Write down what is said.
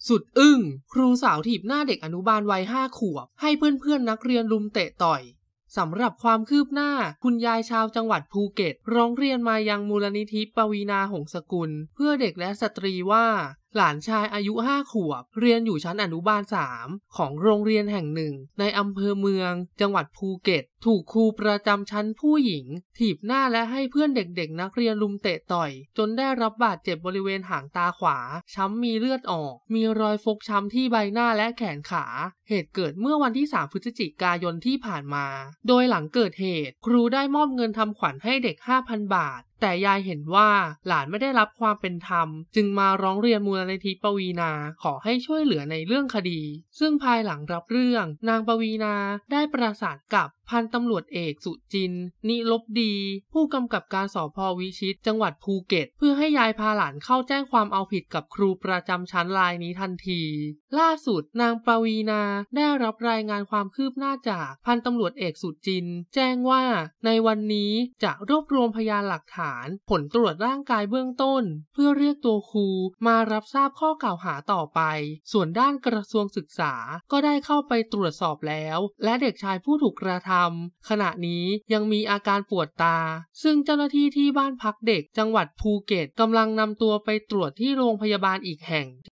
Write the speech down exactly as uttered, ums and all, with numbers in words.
สุดอึ้งครูสาวถีบหน้าเด็กอนุบาลวัยห้าขวบให้เพื่อนๆนักเรียนรุมเตะต่อยสำหรับความคืบหน้าคุณยายชาวจังหวัดภูเก็ตร้องเรียนมายังมูลนิธิปวีณาหงสกุลเพื่อเด็กและสตรีว่าหลานชายอายุห้าขวบเรียนอยู่ชั้นอนุบาลสามของโรงเรียนแห่งหนึ่งในอำเภอเมืองจังหวัดภูเก็ตถูกครูประจำชั้นผู้หญิงถีบหน้าและให้เพื่อนเด็กๆนักเรียนรุมเตะต่อยจนได้รับบาดเจ็บบริเวณหางตาขวาช้ำมีเลือดออกมีรอยฟกช้ำที่ใบหน้าและแขนขาเหตุเกิดเมื่อวันที่สามพฤศจิกายนที่ผ่านมาโดยหลังเกิดเหตุครูได้มอบเงินทำขวัญให้เด็ก ห้าพัน บาทแต่ยายเห็นว่าหลานไม่ได้รับความเป็นธรรมจึงมาร้องเรียนมูลนิธิปวีณาขอให้ช่วยเหลือในเรื่องคดีซึ่งภายหลังรับเรื่องนางปวีณาได้ประสานกับพันตำรวจเอกสุจินต์นิลบดีผู้กำกับการสภ.วิชิตจังหวัดภูเก็ตเพื่อให้ยายพาหลานเข้าแจ้งความเอาผิดกับครูประจำชั้นรายนี้ทันทีล่าสุดนางปวีณาได้รับรายงานความคืบหน้าจากพันตำรวจเอกสุจินต์แจ้งว่าในวันนี้จะรวบรวมพยานหลักฐานผลตรวจร่างกายเบื้องต้นเพื่อเรียกตัวครูมารับทราบข้อกล่าวหาต่อไปส่วนด้านกระทรวงศึกษาก็ได้เข้าไปตรวจสอบแล้วและเด็กชายผู้ถูกกระทำขณะนี้ยังมีอาการปวดตาซึ่งเจ้าหน้าที่ที่บ้านพักเด็กจังหวัดภูเก็ตกำลังนำตัวไปตรวจที่โรงพยาบาลอีกแห่ง